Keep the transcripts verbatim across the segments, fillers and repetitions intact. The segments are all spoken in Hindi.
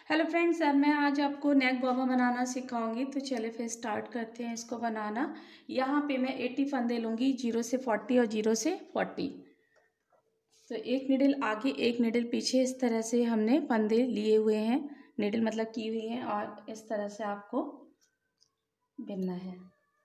हेलो फ्रेंड्स, अब मैं आज आपको नेक बाबा बनाना सिखाऊंगी। तो चलिए फिर स्टार्ट करते हैं इसको बनाना। यहाँ पे मैं अस्सी फंदे लूँगी, जीरो से चालीस और जीरो से चालीस। तो एक निडल आगे एक निडल पीछे इस तरह से हमने फंदे लिए हुए हैं, निडल मतलब की हुई हैं, और इस तरह से आपको बिनना है।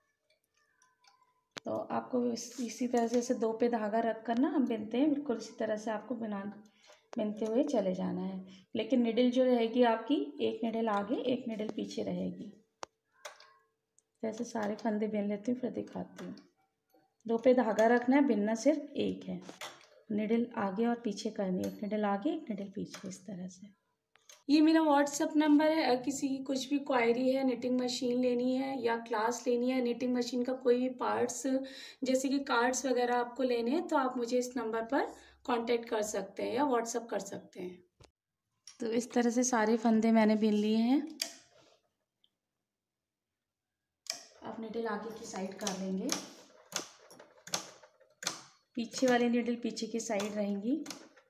तो आपको इसी तरह से इसे दो पे धागा रख कर ना हम बिनते हैं, बिल्कुल इसी तरह से आपको बिना बिनते हुए चले जाना है। लेकिन निडल जो रहेगी आपकी, एक निडल आगे एक निडल पीछे रहेगी। जैसे सारे फंदे बिन लेती हूँ फिर दिखाती हूँ। दो पे धागा रखना है, बिनना सिर्फ एक है। निडल आगे और पीछे करनी है, एक निडल आगे एक निडल पीछे, इस तरह से। ये मेरा व्हाट्सअप नंबर है। अगर किसी की कुछ भी क्वायरी है, निटिंग मशीन लेनी है या क्लास लेनी है, निटिंग मशीन का कोई भी पार्ट्स जैसे कि कार्ड्स वगैरह आपको लेने हैं, तो आप मुझे इस नंबर पर कांटेक्ट कर सकते हैं या व्हाट्सअप कर सकते हैं। तो इस तरह से सारे फंदे मैंने बिन लिए हैं। अब निडल आगे की साइड कर लेंगे, पीछे वाली निडल पीछे की साइड रहेंगी।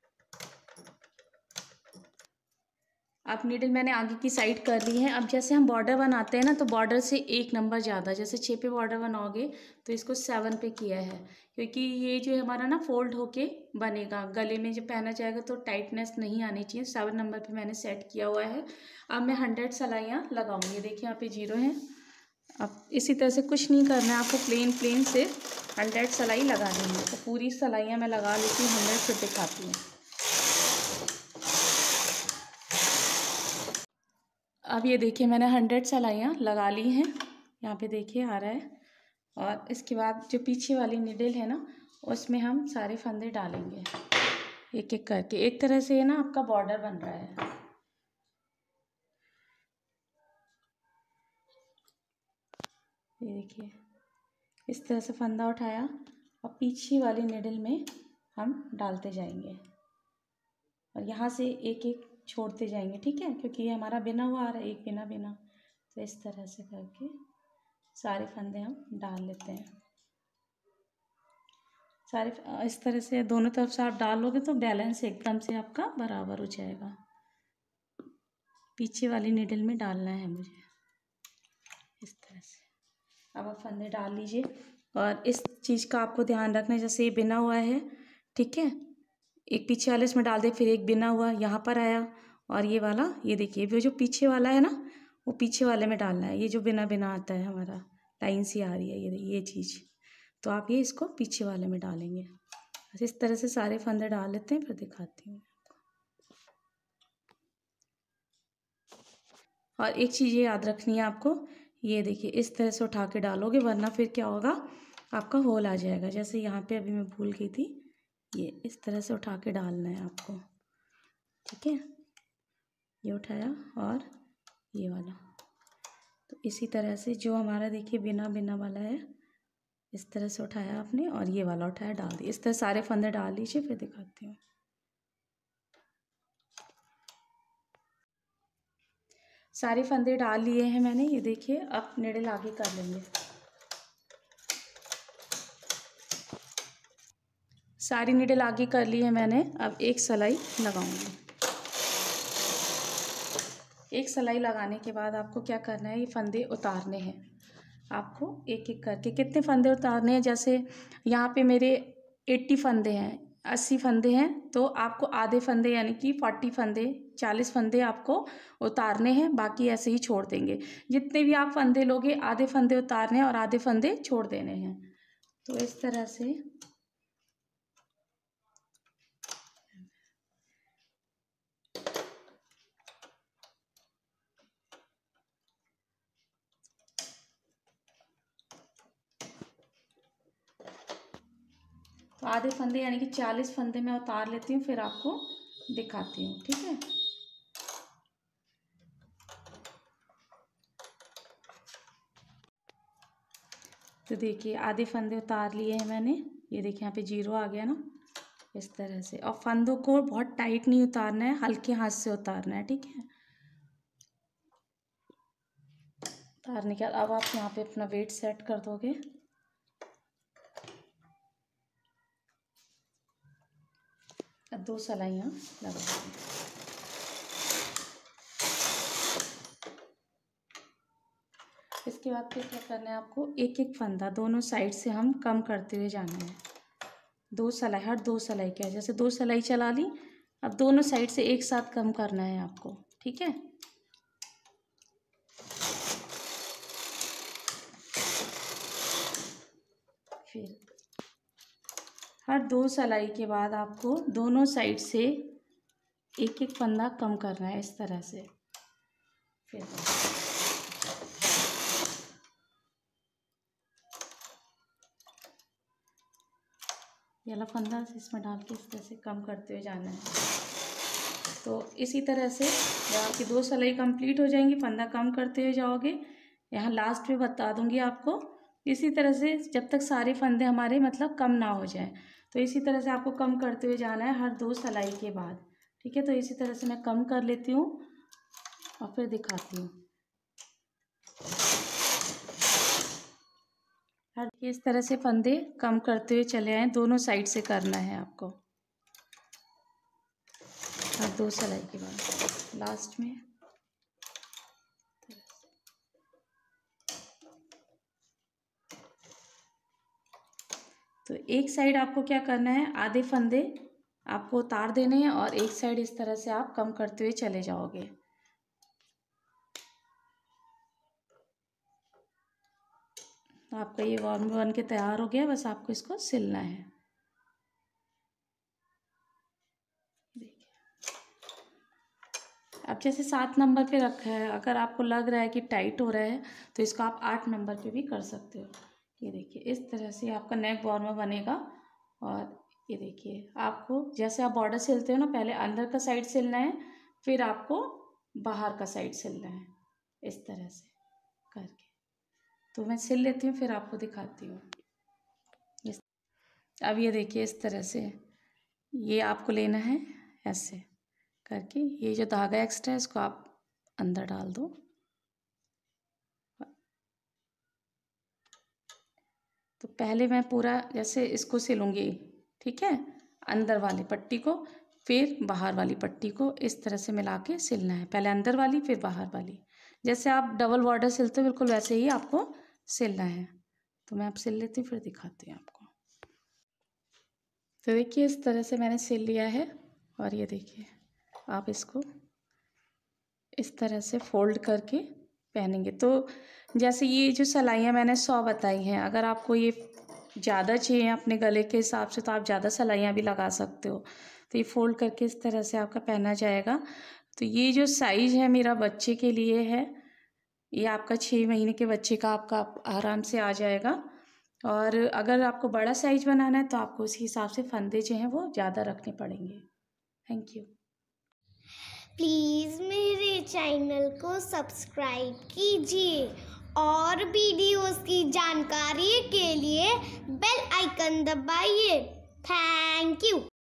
अब निडल मैंने आगे की साइड कर ली है। अब जैसे हम बॉर्डर बनाते हैं ना, तो बॉर्डर से एक नंबर ज़्यादा, जैसे छः पे बॉर्डर बनाओगे तो इसको सेवन पे किया है, क्योंकि ये जो हमारा ना फोल्ड होके बनेगा, गले में जब पहना जाएगा तो टाइटनेस नहीं आनी चाहिए। सेवन नंबर पे मैंने सेट किया हुआ है। अब मैं हंड्रेड सलाइयाँ लगाऊंगी। देखिए यहाँ पे जीरो है। अब इसी तरह से कुछ नहीं करना है आपको, प्लेन प्लेन से हंड्रेड सलाई लगा देंगे। तो पूरी सलाइयाँ मैं लगा लेती हूँ, हंड्रेड फिर दिखाती हूँ। अब ये देखिए मैंने हंड्रेड सलाइयाँ लगा ली हैं, यहाँ पे देखिए आ रहा है। और इसके बाद जो पीछे वाली निडल है ना, उसमें हम सारे फंदे डालेंगे एक एक करके। एक तरह से ना आपका बॉर्डर बन रहा है। ये देखिए इस तरह से फंदा उठाया और पीछे वाली निडल में हम डालते जाएंगे और यहाँ से एक एक छोड़ते जाएंगे, ठीक है, क्योंकि ये हमारा बिना हुआ आ रहा है, एक बिना बिना। तो इस तरह से करके सारे फंदे हम डाल लेते हैं। सारे इस तरह से दोनों तरफ से आप डालोगे तो बैलेंस एकदम से आपका बराबर हो जाएगा। पीछे वाली निडल में डालना है मुझे इस तरह से। अब आप फंदे डाल लीजिए और इस चीज़ का आपको ध्यान रखना है, जैसे ये बिना हुआ है, ठीक है, एक पीछे वाले इसमें डाल दे, फिर एक बिना हुआ यहाँ पर आया, और ये वाला ये देखिए वो जो पीछे वाला है ना, वो पीछे वाले में डालना है। ये जो बिना बिना आता है हमारा लाइन सी आ रही है, ये ये चीज़, तो आप ये इसको पीछे वाले में डालेंगे। बस इस तरह से सारे फंदे डाल लेते हैं, फिर दिखाती हूँ। और एक चीज़ ये याद रखनी है आपको, ये देखिए इस तरह से उठा के डालोगे, वरना फिर क्या होगा, आपका होल आ जाएगा। जैसे यहाँ पे अभी मैं भूल गई थी, ये इस तरह से उठा के डालना है आपको, ठीक है। ये उठाया और ये वाला, तो इसी तरह से जो हमारा देखिए बिना बिना वाला है, इस तरह से उठाया आपने और ये वाला उठाया, डाल दिया। इस तरह सारे फंदे डाल लीजिए, फिर दिखाती हूँ। सारे फंदे डाल लिए हैं मैंने, ये देखिए। अब निडल आगे कर लेंगे। सारी निडल आगे कर ली है मैंने। अब एक सिलाई लगाऊंगी। एक सिलाई लगाने के बाद आपको क्या करना है, ये फंदे उतारने हैं आपको एक एक करके। कितने फंदे उतारने हैं, जैसे यहाँ पे मेरे अस्सी फंदे हैं, अस्सी फंदे हैं, तो आपको आधे फंदे यानी कि चालीस फंदे चालीस फंदे आपको उतारने हैं, बाकी ऐसे ही छोड़ देंगे। जितने भी आप फंदे लोगे, आधे फंदे उतारने हैं और आधे फंदे छोड़ देने हैं। तो इस तरह से तो आधे फंदे यानी कि चालीस फंदे मैं उतार लेती हूँ, फिर आपको दिखाती हूँ, ठीक है। तो देखिए आधे फंदे उतार लिए हैं मैंने। ये देखिए यहाँ पे जीरो आ गया ना, इस तरह से। और फंदों को बहुत टाइट नहीं उतारना है, हल्के हाथ से उतारना है, ठीक है। उतारने के बाद अब आप यहाँ पे अपना वेट सेट कर दोगे। अब दो सिलाइयाँ लगा देंगे। इसके बाद फिर क्या करना है आपको, एक एक फंदा दोनों साइड से हम कम करते हुए जाना है। दो सिलाई, हर दो सिलाई क्या है, जैसे दो सिलाई चला ली, अब दोनों साइड से एक साथ कम करना है आपको, ठीक है। फिर हर दो सिलाई के बाद आपको दोनों साइड से एक एक फंदा कम करना है इस तरह से। फिर ये वाला फंदा इसमें डाल के इस तरह से कम करते हुए जाना है। तो इसी तरह से जब आपकी दो सिलाई कंप्लीट हो जाएंगी, फंदा कम करते हुए जाओगे। यहाँ लास्ट में बता दूंगी आपको, इसी तरह से जब तक सारे फंदे हमारे मतलब कम ना हो जाएं, तो इसी तरह से आपको कम करते हुए जाना है हर दो सिलाई के बाद, ठीक है। तो इसी तरह से मैं कम कर लेती हूँ और फिर दिखाती हूँ। हर इस तरह से फंदे कम करते हुए चले आए, दोनों साइड से करना है आपको हर दो सिलाई के बाद। लास्ट में तो एक साइड आपको क्या करना है, आधे फंदे आपको उतार देने हैं और एक साइड इस तरह से आप कम करते हुए चले जाओगे। आपका ये वार्म बन के तैयार हो गया, बस आपको इसको सिलना है। देखिए अब जैसे सात नंबर पे रखा है, अगर आपको लग रहा है कि टाइट हो रहा है तो इसको आप आठ नंबर पे भी कर सकते हो। ये देखिए इस तरह से आपका नेक वार्मर बनेगा। और ये देखिए आपको जैसे आप बॉर्डर सिलते हो ना, पहले अंदर का साइड सिलना है, फिर आपको बाहर का साइड सिलना है इस तरह से करके। तो मैं सिल लेती हूँ फिर आपको दिखाती हूँ। इस अब ये देखिए इस तरह से ये आपको लेना है ऐसे करके, ये जो धागा एक्स्ट्रा है इसको आप अंदर डाल दो। तो पहले मैं पूरा जैसे इसको सिलूंगी, ठीक है, अंदर वाली पट्टी को फिर बाहर वाली पट्टी को इस तरह से मिला के सिलना है। पहले अंदर वाली फिर बाहर वाली, जैसे आप डबल बॉर्डर सिलते हो बिल्कुल वैसे ही आपको सिलना है। तो मैं आप सिल लेती हूँ फिर दिखाती हूँ आपको। तो देखिए इस तरह से मैंने सिल लिया है। और ये देखिए आप इसको इस तरह से फोल्ड करके पहनेंगे। तो जैसे ये जो सिलाइयाँ मैंने सौ बताई हैं, अगर आपको ये ज़्यादा चाहिए अपने गले के हिसाब से तो आप ज़्यादा सिलाइयाँ भी लगा सकते हो। तो ये फोल्ड करके इस तरह से आपका पहना जाएगा। तो ये जो साइज़ है मेरा बच्चे के लिए है, ये आपका छः महीने के बच्चे का आपका आराम से आ जाएगा। और अगर आपको बड़ा साइज बनाना है तो आपको उसी हिसाब से फंदे जो हैं वो ज़्यादा रखने पड़ेंगे। Thank you. प्लीज़ मेरे चैनल को सब्सक्राइब कीजिए और वीडियोस की जानकारी के लिए बेल आइकन दबाइए। Thank you.